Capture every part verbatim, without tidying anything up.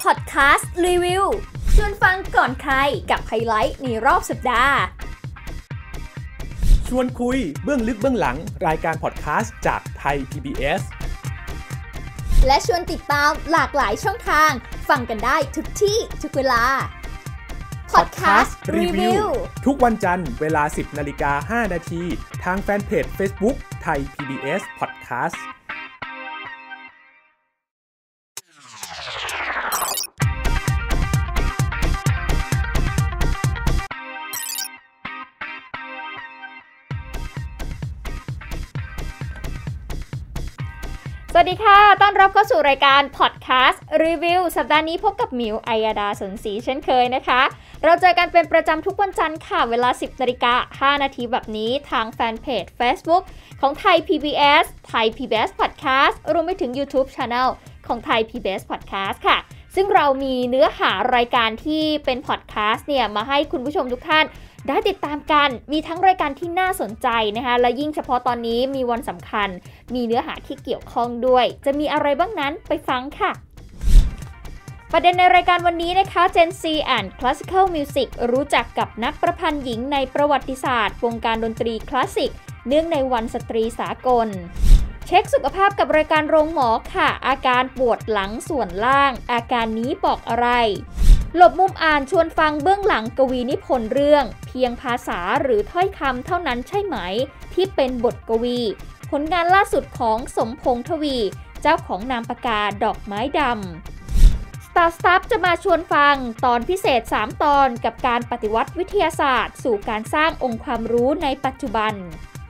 พอดแคสต์รีวิวชวนฟังก่อนใครกับไฮไลท์ในรอบสัปดาห์ชวนคุยเบื้องลึกเบื้องหลังรายการพอดแคสต์จากไทย พี บี เอสและชวนติดตามหลากหลายช่องทางฟังกันได้ทุกที่ทุกเวลาพอดแคสต์รีวิวทุกวันจันทร์เวลา สิบนาฬิกาห้านาทีทางแฟนเพจ Facebook ไทย พี บี เอส Podcast สวัสดีค่ะต้อนรับเข้าสู่รายการพอดแคสต์รีวิวสัปดาห์นี้พบกับหมิวอัยดาสนศรีเช่นเคยนะคะเราเจอกันเป็นประจำทุกวันจันทร์ค่ะเวลา สิบนาฬิกาห้านาทีแบบนี้ทางแฟนเพจ Facebook ของไทย พี บี เอส ไทย พี บี เอส Podcast รวมไปถึง YouTube Channel ของไทย พี บี เอส Podcast ค่ะซึ่งเรามีเนื้อหารายการที่เป็นพอดแคสต์เนี่ยมาให้คุณผู้ชมทุกท่านได้ติดตามกันมีทั้งรายการที่น่าสนใจนะคะและยิ่งเฉพาะตอนนี้มีวันสำคัญมีเนื้อหาที่เกี่ยวข้องด้วยจะมีอะไรบ้างนั้นไปฟังค่ะประเด็นในรายการวันนี้นะคะ Gen Z and Classical Music รู้จักกับนักประพันธ์หญิงในประวัติศาสตร์วงการดนตรีคลาสสิกเนื่องในวันสตรีสากลเช็คสุขภาพกับรายการโรงหมอค่ะอาการปวดหลังส่วนล่างอาการนี้บอกอะไรหลบมุมอ่านชวนฟังเบื้องหลังกวีนิพนธ์เรื่องเพียงภาษาหรือถ้อยคำเท่านั้นใช่ไหมที่เป็นบทกวีผลงานล่าสุดของสมพงษ์ทวีเจ้าของนามปากกาดอกไม้ดำ Star Stuff จะมาชวนฟังตอนพิเศษสามตอนกับการปฏิวัติวิทยาศาสตร์สู่การสร้างองค์ความรู้ในปัจจุบัน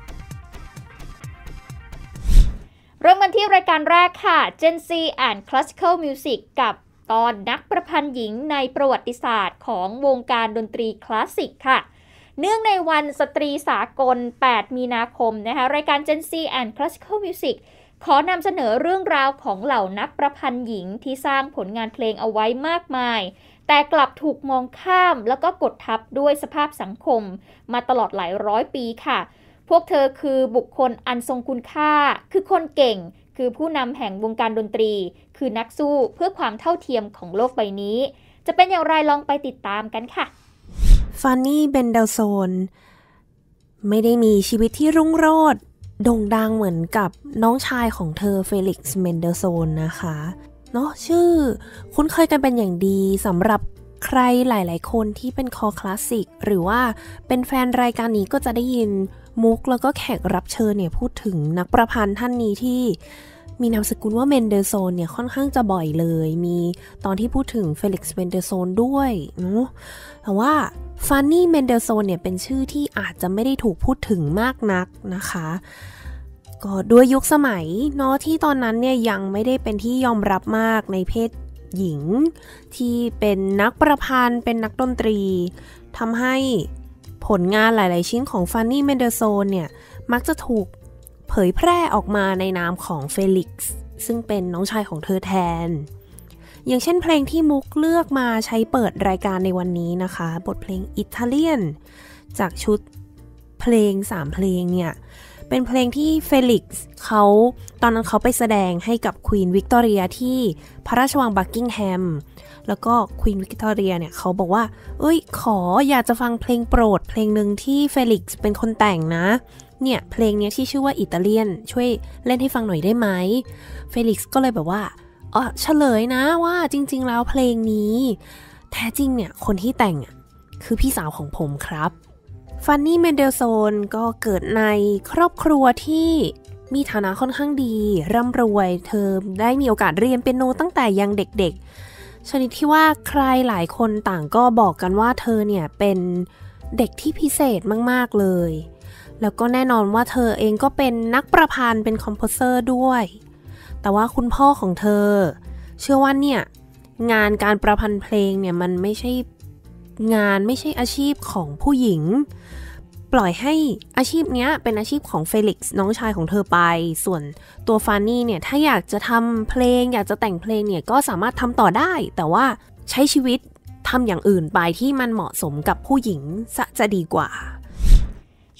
เริ่มกันที่รายการแรกค่ะ Gen Z and Classical Music กับตอนนักประพันธ์หญิงในประวัติศาสตร์ของวงการดนตรีคลาสสิกค่ะเนื่องในวันสตรีสากลแปดมีนาคมนะคะรายการ Gen Z and Classical Music ขอนำเสนอเรื่องราวของเหล่านักประพันธ์หญิงที่สร้างผลงานเพลงเอาไว้มากมายแต่กลับถูกมองข้ามแล้วก็กดทับด้วยสภาพสังคมมาตลอดหลายร้อยปีค่ะพวกเธอคือบุคคลอันทรงคุณค่าคือคนเก่งคือผู้นำแห่งวงการดนตรีคือนักสู้เพื่อความเท่าเทียมของโลกใบนี้จะเป็นอย่างไรลองไปติดตามกันค่ะฟันนี่เบนเดลโซนไม่ได้มีชีวิตที่รุ่งโรจน์โด่งดังเหมือนกับน้องชายของเธอเฟลิกซ์เมนเดลโซนนะคะเนาะชื่อคุ้นเคยกันเป็นอย่างดีสำหรับใครหลายๆคนที่เป็นคอคลาสสิกหรือว่าเป็นแฟนรายการนี้ก็จะได้ยินมุกแล้วก็แขกรับเชิญเนี่ยพูดถึงนักประพันธ์ท่านนี้ที่มีนามสกุลว่าเมนเดลโซนเนี่ยค่อนข้างจะบ่อยเลยมีตอนที่พูดถึงเฟลิกซ์เมนเดลโซนด้วยเนาะแต่ว่าฟันนี่เมนเดลโซนเนี่ยเป็นชื่อที่อาจจะไม่ได้ถูกพูดถึงมากนักนะคะก็ด้วยยุคสมัยเนาะที่ตอนนั้นเนี่ยยังไม่ได้เป็นที่ยอมรับมากในเพศหญิงที่เป็นนักประพันธ์เป็นนักดนตรีทำให้ผลงานหลายๆชิ้นของฟันนี่เมนเดลโซนเนี่ยมักจะถูกเผยแพร่ออกมาในนามของเฟลิกซ์ซึ่งเป็นน้องชายของเธอแทนอย่างเช่นเพลงที่มุกเลือกมาใช้เปิดรายการในวันนี้นะคะบทเพลงอิตาเลียนจากชุดเพลงสามเพลงเนี่ยเป็นเพลงที่เฟลิกซ์เขาตอนนั้นเขาไปแสดงให้กับควีนวิกตอเรียที่พระราชวังบักกิงแฮมแล้วก็ควีนวิกตอเรียเนี่ยเขาบอกว่าเอ้ยขออยากจะฟังเพลงโปรดเพลงหนึ่งที่เฟลิกซ์เป็นคนแต่งนะเนี่ยเพลงนี้ที่ชื่อว่าอิตาเลียนช่วยเล่นให้ฟังหน่อยได้ไหมเฟลิกซ์ก็เลยแบบว่าอ๋อเฉลยนะว่าจริงๆแล้วเพลงนี้แท้จริงเนี่ยคนที่แต่งอ่ะคือพี่สาวของผมครับฟันนี่เมนเดลโซนก็เกิดในครอบครัวที่มีฐานะค่อนข้างดีร่ำรวยเธอได้มีโอกาสเรียนเปียโนตั้งแต่ยังเด็กๆชนิดที่ว่าใครหลายคนต่างก็บอกกันว่าเธอเนี่ยเป็นเด็กที่พิเศษมากๆเลยแล้วก็แน่นอนว่าเธอเองก็เป็นนักประพันธ์เป็นคอมโพเซอร์ด้วยแต่ว่าคุณพ่อของเธอเชื่อว่าเนี่ยงานการประพันธ์เพลงเนี่ยมันไม่ใช่งานไม่ใช่อาชีพของผู้หญิงปล่อยให้อาชีพนี้เป็นอาชีพของเฟลิกซ์น้องชายของเธอไปส่วนตัวฟานนี่เนี่ยถ้าอยากจะทำเพลงอยากจะแต่งเพลงเนี่ยก็สามารถทำต่อได้แต่ว่าใช้ชีวิตทำอย่างอื่นไปที่มันเหมาะสมกับผู้หญิงจะดีกว่า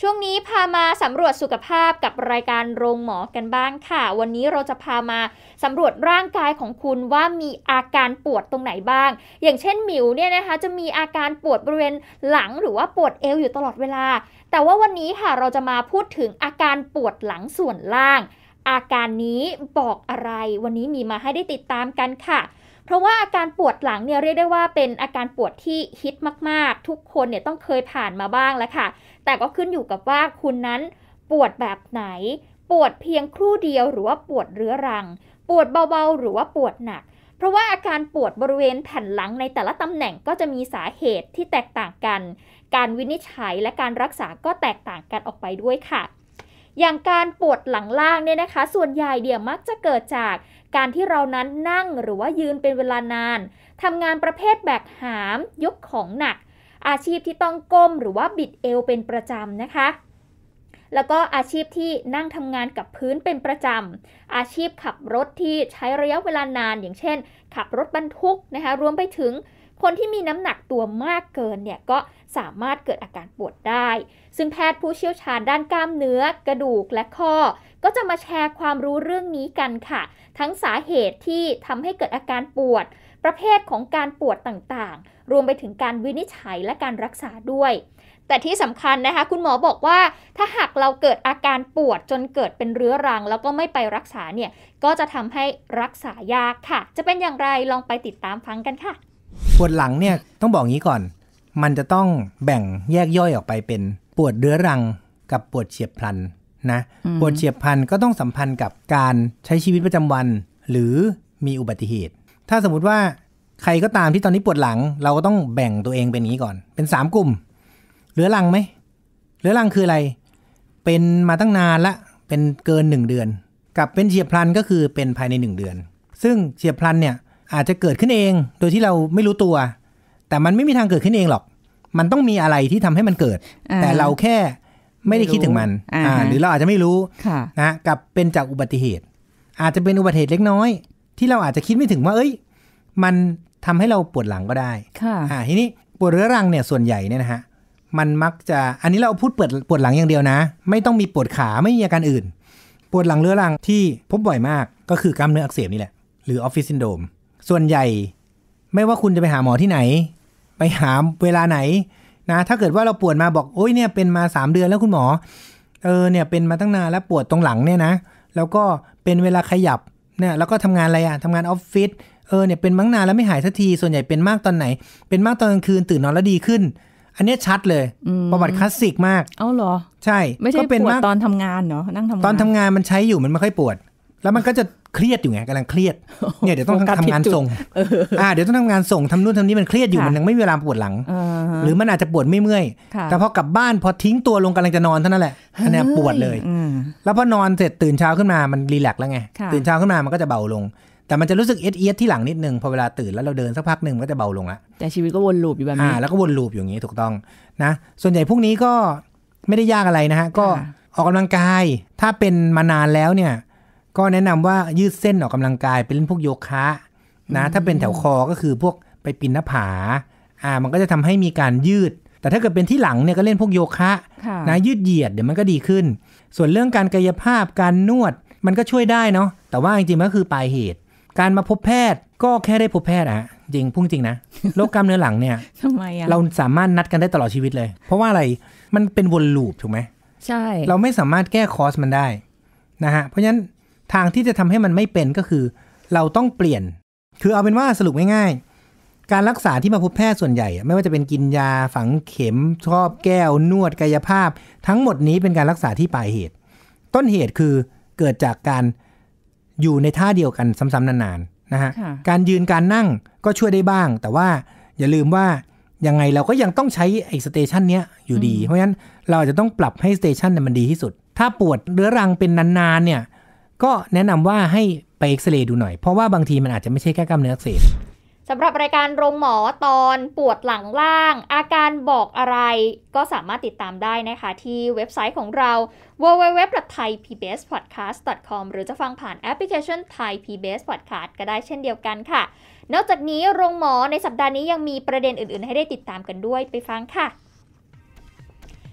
ช่วงนี้พามาสำรวจสุขภาพกับรายการโรงหมอกันบ้างค่ะวันนี้เราจะพามาสำรวจร่างกายของคุณว่ามีอาการปวดตรงไหนบ้างอย่างเช่นหมิวเนี่ยนะคะจะมีอาการปวดบริเวณหลังหรือว่าปวดเอวอยู่ตลอดเวลาแต่ว่าวันนี้ค่ะเราจะมาพูดถึงอาการปวดหลังส่วนล่างอาการนี้บอกอะไรวันนี้มีมาให้ได้ติดตามกันค่ะเพราะว่าอาการปวดหลังเนี่ยเรียกได้ว่าเป็นอาการปวดที่ฮิตมากๆทุกคนเนี่ยต้องเคยผ่านมาบ้างแล้วค่ะแต่ก็ขึ้นอยู่กับว่าคุณนั้นปวดแบบไหนปวดเพียงครู่เดียวหรือว่าปวดเรื้อรังปวดเบาๆหรือว่าปวดหนักเพราะว่าอาการปวดบริเวณแผ่นหลังในแต่ละตำแหน่งก็จะมีสาเหตุที่แตกต่างกันการวินิจฉัยและการรักษาก็แตกต่างกันออกไปด้วยค่ะอย่างการปวดหลังล่างเนี่ยนะคะส่วนใหญ่เดี๋ยวมักจะเกิดจากการที่เรานั้นนั่งหรือว่ายืนเป็นเวลานานทำงานประเภทแบกหามยกของหนักอาชีพที่ต้องก้มหรือว่าบิดเอวเป็นประจำนะคะแล้วก็อาชีพที่นั่งทำงานกับพื้นเป็นประจำอาชีพขับรถที่ใช้ระยะเวลานานอย่างเช่นขับรถบรรทุกนะคะรวมไปถึงคนที่มีน้ำหนักตัวมากเกินเนี่ยก็สามารถเกิดอาการปวดได้ซึ่งแพทย์ผู้เชี่ยวชาญด้านกล้ามเนื้อกระดูกและข้อก็จะมาแชร์ความรู้เรื่องนี้กันค่ะทั้งสาเหตุที่ทำให้เกิดอาการปวดประเภทของการปวดต่างๆรวมไปถึงการวินิจฉัยและการรักษาด้วยแต่ที่สำคัญนะคะคุณหมอบอกว่าถ้าหากเราเกิดอาการปวดจนเกิดเป็นเรื้อรังแล้วก็ไม่ไปรักษาเนี่ยก็จะทำให้รักษายากค่ะจะเป็นอย่างไรลองไปติดตามฟังกันค่ะปวดหลังเนี่ยต้องบอกงี้ก่อนมันจะต้องแบ่งแยกย่อยออกไปเป็นปวดเรื้อรังกับปวดเฉียบพลันนะปวดเฉียบพลันก็ต้องสัมพันธ์กับการใช้ชีวิตประจำวันหรือมีอุบัติเหตุถ้าสมมุติว่าใครก็ตามที่ตอนนี้ปวดหลังเราก็ต้องแบ่งตัวเองเป็นนี้ก่อนเป็นสามกลุ่มเรื้อรังไหมเรื้อรังคืออะไรเป็นมาตั้งนานละเป็นเกินหนึ่งเดือนกับเป็นเฉียบพลันก็คือเป็นภายในหนึ่งเดือนซึ่งเฉียบพลันเนี่ยอาจจะเกิดขึ้นเองโดยที่เราไม่รู้ตัวแต่มันไม่มีทางเกิดขึ้นเองหรอกมันต้องมีอะไรที่ทำให้มันเกิดแต่เราแค่ไม่ได้คิดถึงมันอ่าหรือเราอาจจะไม่รู้นะกับเป็นจากอุบัติเหตุอาจจะเป็นอุบัติเหตุเล็กน้อยที่เราอาจจะคิดไม่ถึงว่าเอ้ยมันทำให้เราปวดหลังก็ได้อ่าทีนี้ปวดเรื้อรังเนี่ยส่วนใหญ่เนี่ยนะฮะมันมักจะอันนี้เราพูดปวดปวดหลังอย่างเดียวนะไม่ต้องมีปวดขาไม่มีอาการอื่นปวดหลังเรื้อรังที่พบบ่อยมากก็คือกล้ามเนื้ออักเสบนี่แหละหรือออฟฟิศซินโดรมส่วนใหญ่ไม่ว่าคุณจะไปหาหมอที่ไหนไปหาเวลาไหนนะถ้าเกิดว่าเราปวดมาบอกโอ๊ยเนี่ยเป็นมาสามเดือนแล้วคุณหมอเออเนี่ยเป็นมาตั้งนานแล้วปวดตรงหลังเนี่ยนะแล้วก็เป็นเวลาขยับเนี่ยแล้วก็ทำงานอะไรอะทำงานออฟฟิศเออเนี่ยเป็นมาตั้งนานแล้วไม่หายสักทีส่วนใหญ่เป็นมากตอนไหนเป็นมากตอนกลางคืนตื่นนอนแล้วดีขึ้นอันนี้ชัดเลยประวัติคลาสสิกมากเอ้าเหรอใช่ไม่ใช่ปวดตอนทำงานเนาะนั่งทำงานตอนทำงานมันใช้อยู่มันไม่ค่อยปวดแล้วมันก็จะเครียดอยู่ไงกำลังเครียดเนี่ยเดี๋ยวต้องทำงานส่งอ่าเดี๋ยวต้องทำงานส่งทำนู่นทำนี่มันเครียดอยู่มันยังไม่มีเวลาปวดหลังหรือมันอาจจะปวดไม่เมื่อยแต่พอกลับบ้านพอทิ้งตัวลงกำลังจะนอนเท่านั้นแหละอันนี้ปวดเลยแล้วพอนอนเสร็จตื่นเช้าขึ้นมามันรีแลกซ์แล้วไงตื่นเช้าขึ้นมามันก็จะเบาลงแต่มันจะรู้สึกเอียดเอียดที่หลังนิดนึงพอเวลาตื่นแล้วเราเดินสักพักนึงก็จะเบาลงละแต่ชีวิตก็วนลูปอยู่แบบนี้อ่าแล้วก็วนลูปอยู่อย่างนี้ถูกต้องนะส่วนใหญ่พวกนี้ก็ไม่ได้ยากอะไรนะฮะก็ออกกำลังกายถ้าเป็นมานานแล้วเนี่ยก็แนะนำว่ายืดเส้นออกกำลังกายไปเล่นพวกโยคะนะถ้าเป็นแถวคอก็คือพวกไปปีนหน้าผาอ่ามันก็จะทำให้มีการยืดแต่ถ้าเกิดเป็นที่หลังเนี่ยก็เล่นพวกโยคะนะยืดเหยียดเดี๋ยวมันก็ดีขึ้นส่วนเรื่องการกายภาพการนวดมันก็ช่วยได้เนาะแต่ว่าจริงๆก็คือปลายเหตุการมาพบแพทย์ก็แค่ได้พบแพทย์อะจริงพุ่งจริงนะโรคกล้ามเนื้อหลังเนี่ยทำไมอะเราสามารถนัดกันได้ตลอดชีวิตเลยเพราะว่าอะไรมันเป็นวนลูปถูกไหมใช่เราไม่สามารถแก้คอสมันได้นะฮะเพราะฉะนั้นทางที่จะทำให้มันไม่เป็นก็คือเราต้องเปลี่ยนคือเอาเป็นว่าสรุปง่ายๆการรักษาที่มาพบแพทย์ส่วนใหญ่ไม่ว่าจะเป็นกินยาฝังเข็มครอบแก้วนวดกายภาพทั้งหมดนี้เป็นการรักษาที่ปลายเหตุต้นเหตุคือเกิดจากการอยู่ในท่าเดียวกันซ้ำๆนานๆนะฮะการยืนการนั่งก็ช่วยได้บ้างแต่ว่าอย่าลืมว่ายังไงเราก็ยังต้องใช้ไอ้สเตชันเนี้ยอยู่ดีเพราะฉะนั้นเราจะต้องปรับให้สเตชันมันดีที่สุดถ้าปวดเรื้อรังเป็นนานๆเนี่ยก็แนะนำว่าให้ไปเอ็กซเรย์ดูหน่อยเพราะว่าบางทีมันอาจจะไม่ใช่แค่กล้ามเนื้ออักเสบสำหรับรายการโรงหมอตอนปวดหลังล่างอาการบอกอะไรก็สามารถติดตามได้นะคะที่เว็บไซต์ของเรา ดับเบิลยู ดับเบิลยู ดับเบิลยู ดอท ไทย พี บี เอส พอดแคสต์ ดอท คอม หรือจะฟังผ่านแอปพลิเคชัน Thai พี บี เอส Podcast ก็ได้เช่นเดียวกันค่ะนอกจากนี้โรงหมอในสัปดาห์นี้ยังมีประเด็นอื่นๆให้ได้ติดตามกันด้วยไปฟังค่ะ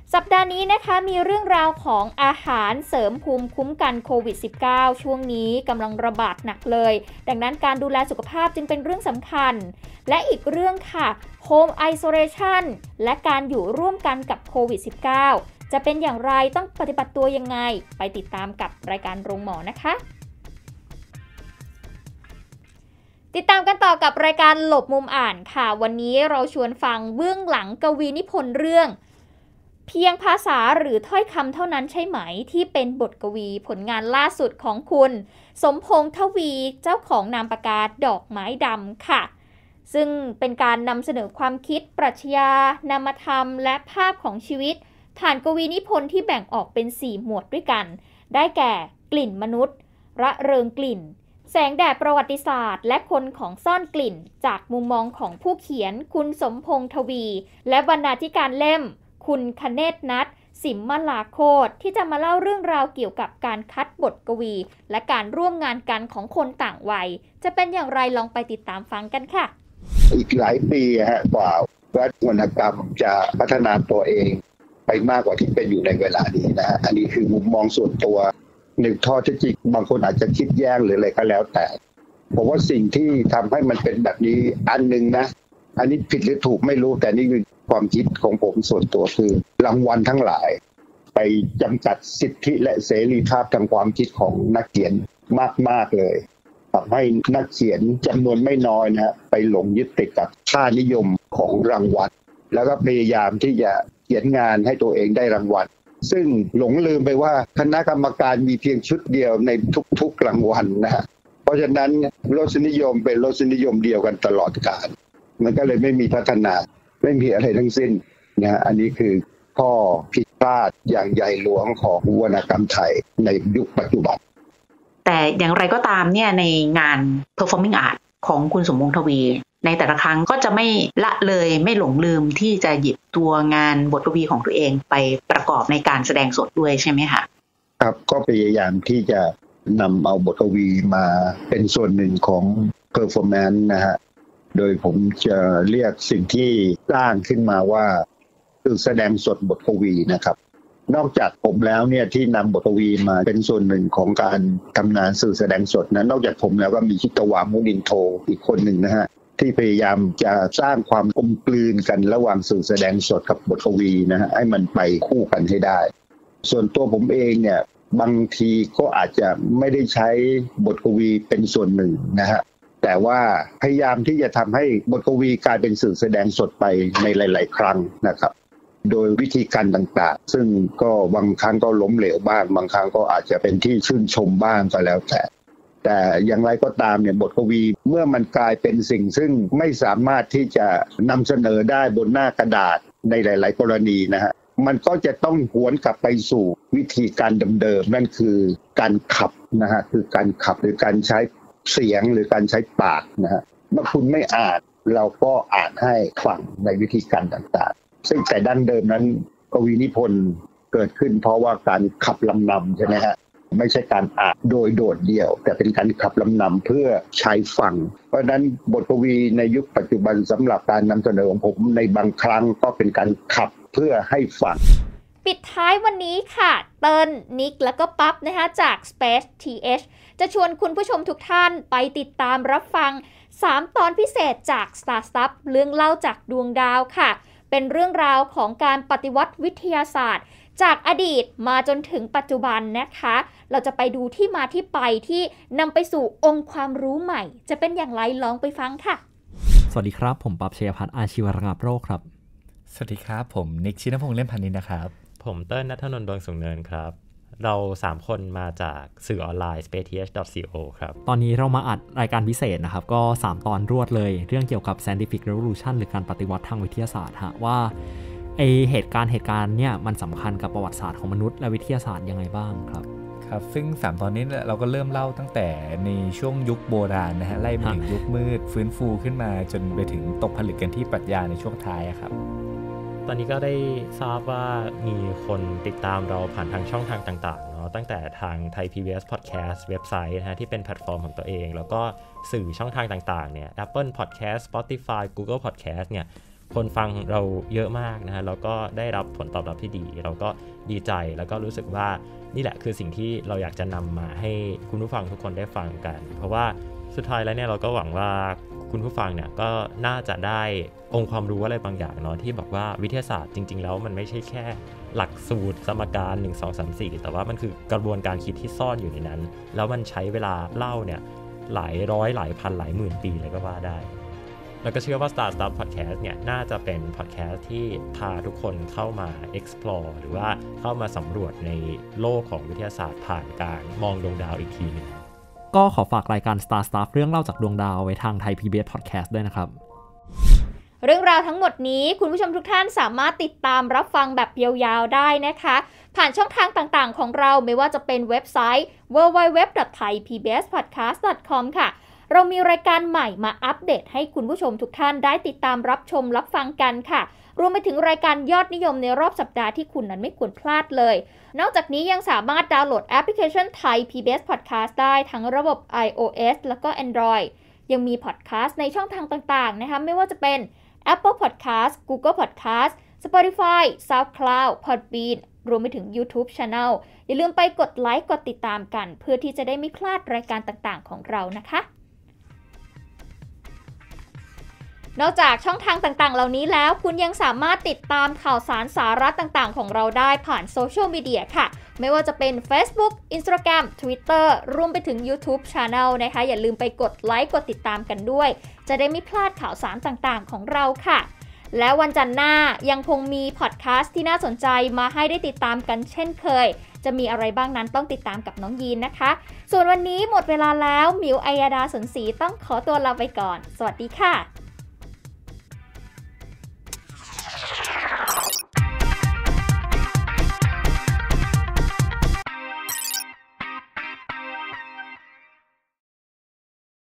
สัปดาห์นี้นะคะมีเรื่องราวของอาหารเสริมภูมิคุ้มกันโควิด สิบเก้า ช่วงนี้กำลังระบาดหนักเลยดังนั้นการดูแลสุขภาพจึงเป็นเรื่องสำคัญและอีกเรื่องค่ะ Home Isolation และการอยู่ร่วมกันกับโควิด สิบเก้า จะเป็นอย่างไรต้องปฏิบัติตัวยังไงไปติดตามกับรายการโรงหมอนะคะติดตามกันต่อกับรายการหลบมุมอ่านค่ะวันนี้เราชวนฟังเบื้องหลังกวีนิพนธ์เรื่องเพียงภาษาหรือถ้อยคำเท่านั้นใช่ไหมที่เป็นบทกวีผลงานล่าสุดของคุณสมพงษ์ทวีเจ้าของนามปากกาดอกไม้ดำค่ะซึ่งเป็นการนำเสนอความคิดปรัชญานามธรรมและภาพของชีวิตผ่านกวีนิพนธ์ที่แบ่งออกเป็นสี่หมวดด้วยกันได้แก่กลิ่นมนุษย์ระเริงกลิ่นแสงแดดประวัติศาสตร์และคนของซ่อนกลิ่นจากมุมมองของผู้เขียนคุณสมพงษ์ทวีและบรรณาธิการเล่มคุณคเนศนัทสิมมลาโคตที่จะมาเล่าเรื่องราวเกี่ยวกับการคัดบทกวีและการร่วมงานกันของคนต่างวัยจะเป็นอย่างไรลองไปติดตามฟังกันค่ะอีกหลายปีฮะกว่าวัฒนกรรมจะพัฒนาตัวเองไปมากกว่าที่เป็นอยู่ในเวลานี้นะฮะอันนี้คือมุมมองส่วนตัวหนึ่งข้อที่จริงบางคนอาจจะคิดแย้งหรืออะไรก็แล้วแต่ผมว่าสิ่งที่ทำให้มันเป็นแบบนี้อันนึงนะอันนี้ผิดหรือถูกไม่รู้แต่นี่คือความคิดของผมส่วนตัวคือรางวัลทั้งหลายไปจำกัดสิทธิและเสรีภาพทางความคิดของนักเขียนมากๆเลยทำให้นักเขียนจำนวนไม่น้อยนะฮะไปหลงยึดติดกับค่านิยมของรางวัลแล้วก็พยายามที่จะเขียนงานให้ตัวเองได้รางวัลซึ่งหลงลืมไปว่าคณะกรรมการมีเพียงชุดเดียวในทุกๆรางวัลนะฮะเพราะฉะนั้นรสนิยมเป็นรสนิยมเดียวกันตลอดกาลมันก็เลยไม่มีพัฒนาไม่มีอะไรทั้งสิ้นนะฮะอันนี้คือข้อผิดพลาดอย่างใหญ่หลวงของวรรณกรรมไทยในยุคปัจจุบันแต่อย่างไรก็ตามเนี่ยในงาน performing art ของคุณสมพงษ์ทวีในแต่ละครั้งก็จะไม่ละเลยไม่หลงลืมที่จะหยิบตัวงานบทกวีของตัวเองไปประกอบในการแสดงสดด้วยใช่ไหมคะครับก็พยายามที่จะนำเอาบทกวีมาเป็นส่วนหนึ่งของ performance นะฮะโดยผมจะเรียกสิ่งที่สร้างขึ้นมาว่าคือแสดงสดบทกวีนะครับนอกจากผมแล้วเนี่ยที่นำบทกวีมาเป็นส่วนหนึ่งของการทำงานสื่อแสดงสดนะนอกจากผมแล้วก็มีชิตวามุนินโทอีกคนหนึ่งนะฮะที่พยายามจะสร้างความกลมกลืนกันระหว่างสื่อแสดงสดกับบทกวีนะฮะให้มันไปคู่กันให้ได้ส่วนตัวผมเองเนี่ยบางทีก็อาจจะไม่ได้ใช้บทกวีเป็นส่วนหนึ่งนะฮะแต่ว่าพยายามที่จะทำให้บทกวีกลายเป็นสื่อแสดงสดไปในหลายๆครั้งนะครับโดยวิธีการต่างๆซึ่งก็บางครั้งก็ล้มเหลวบ้างบางครั้งก็อาจจะเป็นที่ชื่นชมบ้างก็แล้วแต่แต่อย่างไรก็ตามเนี่ยบทกวีเมื่อมันกลายเป็นสิ่งซึ่งไม่สามารถที่จะนำเสนอได้บนหน้ากระดาษในหลายๆกรณีนะฮะมันก็จะต้องหวนกลับไปสู่วิธีการเดิมๆนั่นคือการขับนะฮะคือการขับหรือการใช้เสียงหรือการใช้ปากนะฮะเมื่อคุณไม่อ่านเราก็อ่านให้ฟังในวิธีการต่างๆซึ่งแต่ดั้งเดิมนั้นกวีนิพนธ์เกิดขึ้นเพราะว่าการขับลำนำใช่ไหมฮะไม่ใช่การอ่านโดยโดดเดี่ยวแต่เป็นการขับลำนำเพื่อใช้ฟังเพราะฉะนั้นบทกวีในยุคปัจจุบันสำหรับการนำเสนอของผมในบางครั้งก็เป็นการขับเพื่อให้ฟังปิดท้ายวันนี้ค่ะเติ้ลนิกแล้วก็ปั๊บนะคะจาก Space ที เอช จะชวนคุณผู้ชมทุกท่านไปติดตามรับฟังสามตอนพิเศษจาก Star Stuff เรื่องเล่าจากดวงดาวค่ะเป็นเรื่องราวของการปฏิวัติวิทยาศาสตร์จากอดีตมาจนถึงปัจจุบันนะคะเราจะไปดูที่มาที่ไปที่นำไปสู่องค์ความรู้ใหม่จะเป็นอย่างไรลองไปฟังค่ะสวัสดีครับผมปั๊บชัยพัฒน์อาชีวระงับโรคครับสวัสดีครับผมนิกชินพงษ์เล่มพันนินนะครับผมเติ้ลณัฐนนท์ดวงสูงเนินครับเราสามคนมาจากสื่อออนไลน์ สเปซ ที เอช ดอท ซี โอ ครับตอนนี้เรามาอัดรายการพิเศษนะครับก็สามตอนรวดเลยเรื่องเกี่ยวกับ Scientific Revolution หรือการปฏิวัติทางวิทยาศาสตร์ฮะว่าไอเหตุการณ์เหตุการณ์เนี่ยมันสำคัญกับประวัติศาสตร์ของมนุษย์และวิทยาศาสตร์ยังไงบ้างครับครับซึ่งสามตอนนี้เราก็เริ่มเล่าตั้งแต่ในช่วงยุคโบราณนะฮะไล่ไปถึงยุคมืดฟื้นฟูขึ้นมาจนไปถึงตกผลึกกันที่ปรัชญาในช่วงท้ายครับตอนนี้ก็ได้ทราบว่ามีคนติดตามเราผ่านทางช่องทางต่างๆเนาะตั้งแต่ทาง Thai พี บี เอส Podcast เว็บไซต์นะฮะที่เป็นแพลตฟอร์มของตัวเองแล้วก็สื่อช่องทางต่างๆเนี่ย Apple Podcast Spotify Google Podcast เนี่ยคนฟังเราเยอะมากนะฮะแล้วก็ได้รับผลตอบรับที่ดีเราก็ดีใจแล้วก็รู้สึกว่านี่แหละคือสิ่งที่เราอยากจะนำมาให้คุณผู้ฟังทุกคนได้ฟังกันเพราะว่าสุดท้ายแล้วเนี่ยเราก็หวังว่าคุณผู้ฟังเนี่ยก็น่าจะได้องค์ความรู้อะไรบางอย่างเนาะที่บอกว่าวิทยาศาสตร์จริงๆแล้วมันไม่ใช่แค่หลักสูตรสมการหนึ่ง สอง สาม สี่แต่ว่ามันคือกระบวนการคิดที่ซ่อนอยู่ในนั้นแล้วมันใช้เวลาเล่าเนี่ยหลายร้อยหลายพันหลายหมื่นปีเลยก็ว่าได้แล้วก็เชื่อว่า Star Stuff Podcast เนี่ยน่าจะเป็น podcast ที่พาทุกคนเข้ามา explore หรือว่าเข้ามาสำรวจในโลกของวิทยาศาสตร์ผ่านการมองดวงดาวอีกทีนึงก็ขอฝากรายการ Star Stuff เรื่องเล่าจากดวงดาวไว้ทางไทย พี บี เอส Podcast ด้วยนะครับเรื่องราวทั้งหมดนี้คุณผู้ชมทุกท่านสามารถติดตามรับฟังแบบยาวๆได้นะคะผ่านช่องทางต่างๆของเราไม่ว่าจะเป็นเว็บไซต์ ดับเบิลยู ดับเบิลยู ดับเบิลยู ดอท ไทย พี บี เอส พอดแคสต์ ดอท คอม ค่ะเรามีรายการใหม่มาอัปเดตให้คุณผู้ชมทุกท่านได้ติดตามรับชมรับฟังกันค่ะรวมไปถึงรายการยอดนิยมในรอบสัปดาห์ที่คุณนั้นไม่ควรพลาดเลยนอกจากนี้ยังสามารถดาวน์โหลดแอปพลิเคชัน Thai พี บี เอส Podcast ได้ทั้งระบบ iOS แล้วก็ Android ยังมีพอดแคสต์ในช่องทางต่างๆนะคะไม่ว่าจะเป็น Apple Podcast Google Podcast Spotify SoundCloud Podbean รวมไปถึง YouTube Channel อย่าลืมไปกดไลค์กดติดตามกันเพื่อที่จะได้ไม่พลาดรายการต่างๆของเรานะคะนอกจากช่องทางต่างๆเหล่านี้แล้วคุณยังสามารถติดตามข่าวสารสาระต่างๆของเราได้ผ่านโซเชียลมีเดียค่ะไม่ว่าจะเป็น Facebook Instagram Twitter รวมไปถึง YouTube Channel นะคะอย่าลืมไปกดไลค์กดติดตามกันด้วยจะได้ไม่พลาดข่าวสารต่างๆของเราค่ะและวันจันทร์หน้ายังคงมีพอดแคสต์ที่น่าสนใจมาให้ได้ติดตามกันเช่นเคยจะมีอะไรบ้างนั้นต้องติดตามกับน้องยีนนะคะส่วนวันนี้หมดเวลาแล้วมิวอัยดาสนศรีต้องขอตัวลาไปก่อนสวัสดีค่ะ